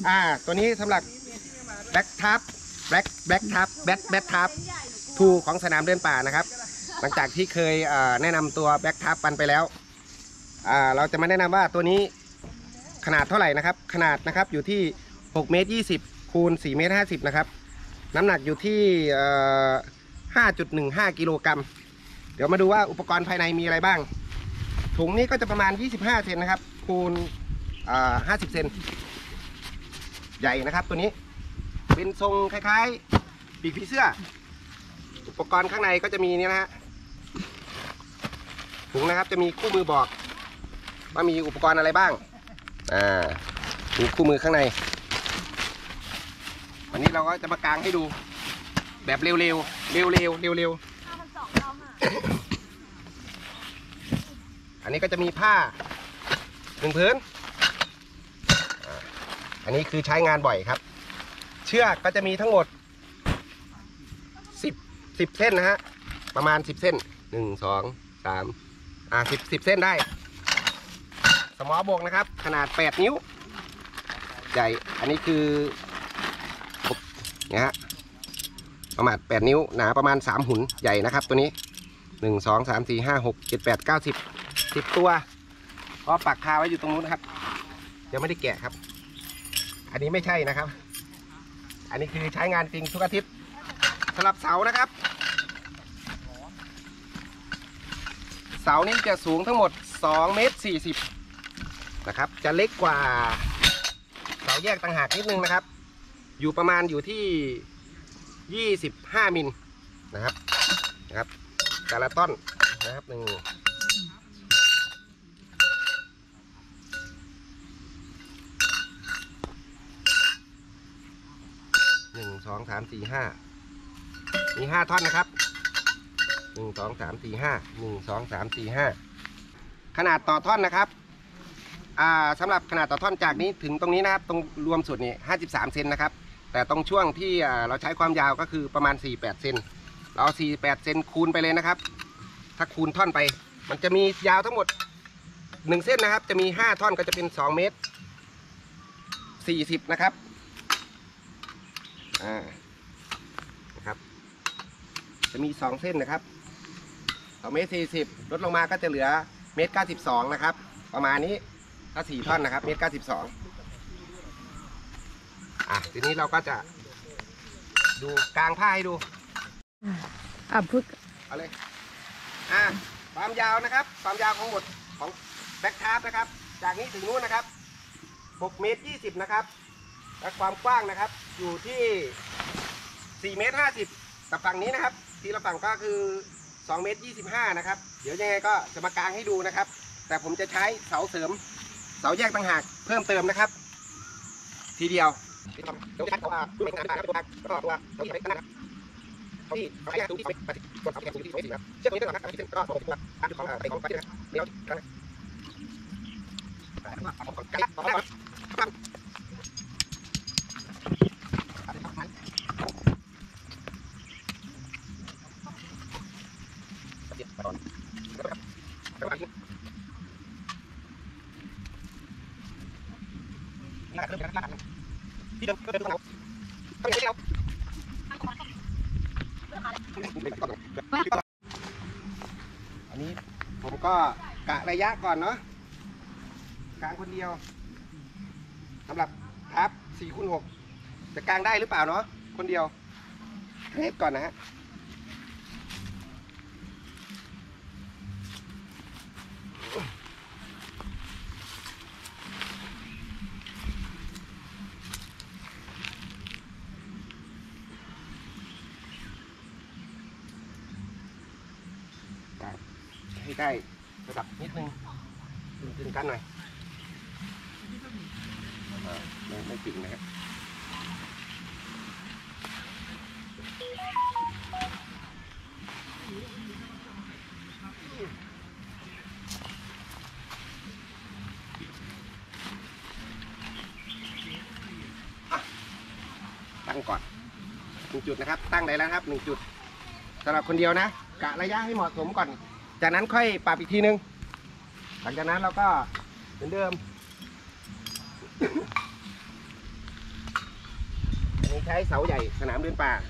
ตัวนี้สำหรับแบ็กทับแบ็กทับแบ็กทับทูของสนามเดินป่านะครับหลังจากที่เคยแนะนำตัวแบ็กทับไปแล้วเราจะมาแนะนำว่าตัวนี้ขนาดเท่าไหร่นะครับขนาดนะครับอยู่ที่6 เมตร 20 คูณ 4 เมตร 50นะครับน้ำหนักอยู่ที่5.15 กิโลกรัมเดี๋ยวมาดูว่าอุปกรณ์ภายในมีอะไรบ้างถุงนี้ก็จะประมาณ25 เซนนะครับคูณ50 เซนใหญ่นะครับตัวนี้เป็นทรงคล้ายๆปีกผีเสื้ออุปกรณ์ข้างในก็จะมีนี่นะฮะถุงนะครับจะมีคู่มือบอกว่ามีอุปกรณ์อะไรบ้างมีคู่มือข้างในวันนี้เราก็จะมากางให้ดูแบบเร็วอันนี้ก็จะมีผ้า1 ผืนอันนี้คือใช้งานบ่อยครับเชือกก็จะมีทั้งหมด10 เส้นนะฮะประมาณ10 เส้น1 2 3 10 เส้นได้สมอบกนะครับขนาด8 นิ้วใหญ่อันนี้คือเนี่ยฮะประมาณ8 นิ้วหนาประมาณ3 หุ่นใหญ่นะครับตัวนี้1 2 3 4 5 6 7 8 9 10ตัวก็ปักคาไว้อยู่ตรงนู้นนะครับยังไม่ได้แกะครับอันนี้ไม่ใช่นะครับอันนี้คือใช้งานจริงทุกอาทิตย์สำหรับเสานะครับเสานี้จะสูงทั้งหมด2 เมตร 40นะครับจะเล็กกว่าเสาแยกต่างหากนิดนึงนะครับอยู่ประมาณอยู่ที่25 มิลนะครับแต่ละต้นนะครับ1 2 3 4 5มี5 ท่อนนะครับ1 2 3 4 5 1 2 3 4 5ขนาดต่อท่อนนะครับสำหรับขนาดต่อท่อนจากนี้ถึงตรงนี้นะครับตรงรวมสุดนี่53 เซนนะครับแต่ตรงช่วงที่เราใช้ความยาวก็คือประมาณ48 เซนเรา48 เซนคูณไปเลยนะครับถ้าคูณท่อนไปมันจะมียาวทั้งหมด1 เส้นนะครับจะมี5 ท่อนก็จะเป็น2 เมตร 40นะครับนะครับจะมี2 เส้นนะครับ2 เมตร 40ลดลงมาก็จะเหลือ1 เมตร 92นะครับประมาณนี้ถ้า4 ท่อนนะครับ1 เมตร 92ทีนี้เราก็จะดูกลางผ้าให้ดูพึกเอาเลยความยาวนะครับความยาวของหมดของแบ็คทาร์ปนะครับจากนี้ถึงนู้นนะครับ6 เมตร 20นะครับและความกว้างนะครับอยู่ที่4 เมตร 50กับฝั่งนี้นะครับทีละฝั่งก็คือ2 เมตร 25นะครับเดี๋ยวยังไงก็จะมากางให้ดูนะครับแต่ผมจะใช้เสาเสริมเสาแยกต่างหากเพิ่มเติมนะครับทีเดียวที่ตัวใช้ตัวไม่งานนะครับตัวที่ใช้นะครับที่ใช้ตัวที่ใช้ตัวที่ใช้ตัวที่ใช้ครับเชือกตัวนี้นะครับที่เป็นก็ตัวที่การดูของใส่ของไปนะครับเดี๋ยวที่เดิมก็เดินตรงเราต้องอย่างนี้เราอันนี้ผมก็กะระยะก่อนเนาะกางคนเดียวสำหรับทับ4x6จะกางได้หรือเปล่าเนาะคนเดียวเทสก่อนนะฮะให้ได้ระดับนิดนึงดึงกันหน่อยไม่จริงนะครับตั้งก่อน1 จุดนะครับตั้งได้แล้วครับ1 จุดสำหรับคนเดียวนะกะระยะให้เหมาะสมก่อนจากนั้นค่อยปรับอีกทีนึงหลังจากนั้นเราก็เหมือนเดิมใช้เสาใหญ่สนามเดินป่า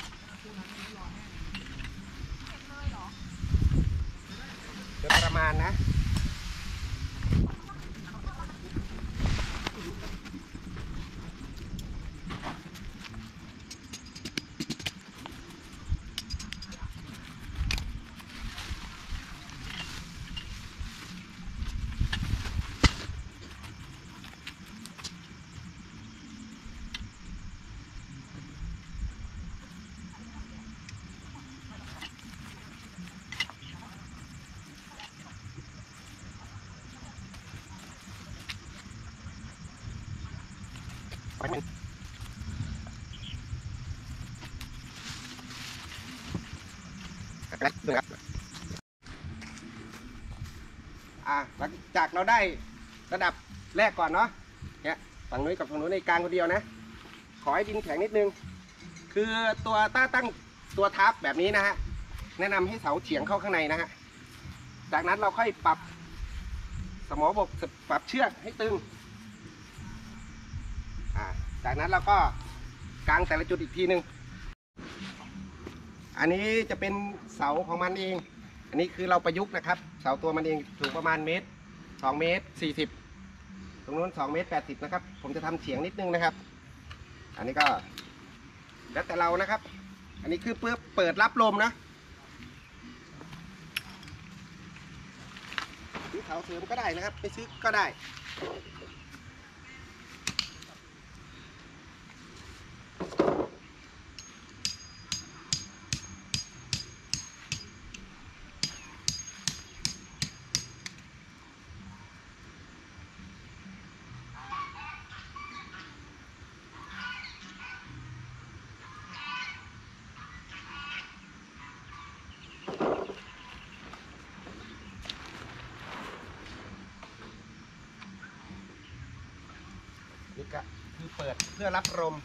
โดยประมาณนะหลังจากเราได้ระดับแรกก่อนเนาะเนี่ยฝั่งนู้นกับฝั่งนู้นในกลางคนเดียวนะขอให้ดินแข็งนิดนึงคือตัวตั้งตัวทับแบบนี้นะฮะแนะนำให้เสาเฉียงเข้าข้างในนะฮะจากนั้นเราค่อยปรับสมอบกปรับเชือกให้ตึงจากนั้นเราก็กางแต่ละจุดอีกทีนึงอันนี้จะเป็นเสาของมันเองอันนี้คือเราประยุกต์นะครับเสาตัวมันเองสูงประมาณ2 เมตร 40ตรงนู้น2 เมตร 80นะครับผมจะทำเฉียงนิดนึงนะครับอันนี้ก็แล้วแต่เรานะครับอันนี้คือเพื่อเปิดรับลมนะซื้อเสาเสริมก็ได้นะครับไปซื้อก็ได้นี่ก็คือเปิดเพื่อรับลม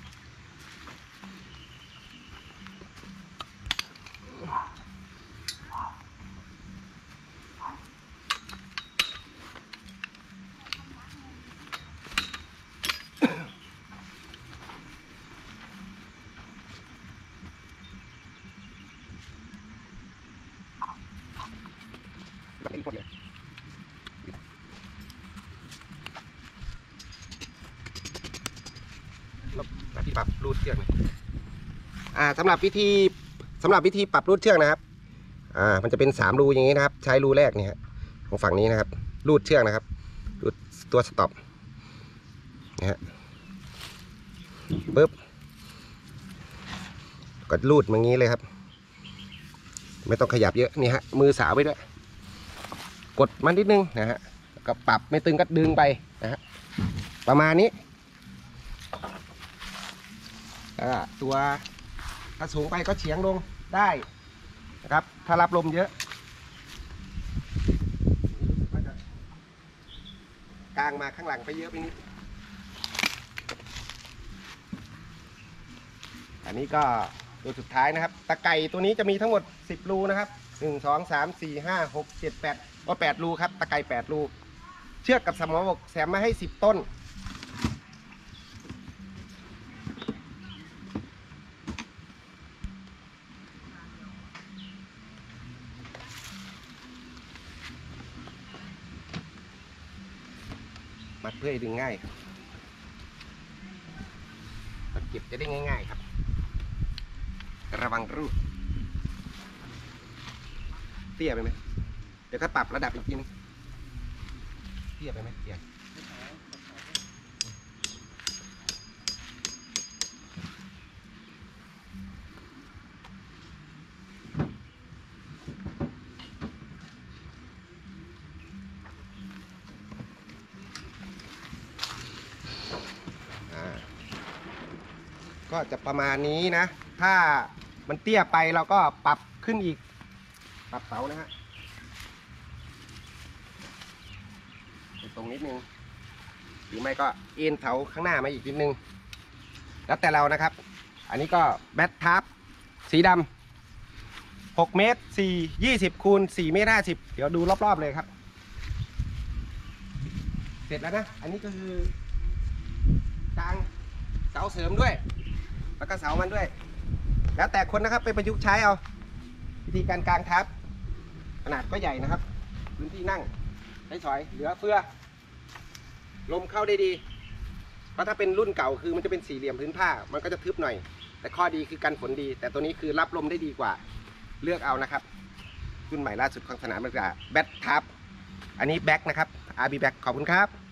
ที่ปรับรูดเชือกสำหรับวิธีปรับรูดเชือกนะครับมันจะเป็น3 รูอย่างนี้นะครับใช้รูแรกเนี่ยของฝั่งนี้นะครับรูดเชือกนะครับรูดตัวสต็อปนะฮะปึ๊บก็รูดอย่างนี้เลยครับไม่ต้องขยับเยอะนี่ฮะมือสาวไปด้วยกดมันนิดนึงนะฮะก็ปรับไม่ตึงก็ดึงไปนะฮะประมาณนี้ตัวถ้าสูงไปก็เฉียงลงได้นะครับถ้ารับลมเยอะกลางมาข้างหลังไปเยอะไปนิดอันนี้ก็ตัวสุดท้ายนะครับตะไก่ตัวนี้จะมีทั้งหมด10 รูนะครับ1 2 3 4 5 6 7 8ก็8 รูครับตะไก่8 รูเชือกกับสมอบกแถมมาให้10 ต้นมัดเพื่อให้ดึงง่ายตัดเก็บจะได้ง่ายๆครับระวังรูดเตี้ยไปไหมเดี๋ยวก็ปรับระดับอีกทีนึงเตี้ยไปไหมเตี้ยก็จะประมาณนี้นะถ้ามันเตี้ยไปเราก็ปรับขึ้นอีกปรับเสานะฮะตรงนิดนึงหรือไม่ก็เอ็นเสาข้างหน้ามาอีกนิดนึงแล้วแต่เรานะครับอันนี้ก็แบททับสีดำ6 เมตร 20 คูณ 4 เมตร 50เดี๋ยวดูรอบๆเลยครับเสร็จแล้วนะอันนี้ก็คือกางเสาเสริมด้วยแล้วก็เสามันด้วย แล้วแต่คนนะครับไปประยุกต์ใช้เอาวิธีการกางทับขนาดก็ใหญ่นะครับพื้นที่นั่งใช้สอยเหลือเฟือลมเข้าได้ดีเพราะถ้าเป็นรุ่นเก่าคือมันจะเป็นสี่เหลี่ยมพื้นผ้ามันก็จะทึบหน่อยแต่ข้อดีคือกันฝนดีแต่ตัวนี้คือรับลมได้ดีกว่าเลือกเอานะครับรุ่นใหม่ล่าสุดของสนามอเมริกาแบททับอันนี้แบ็คนะครับ RB แบ็คขอบคุณครับ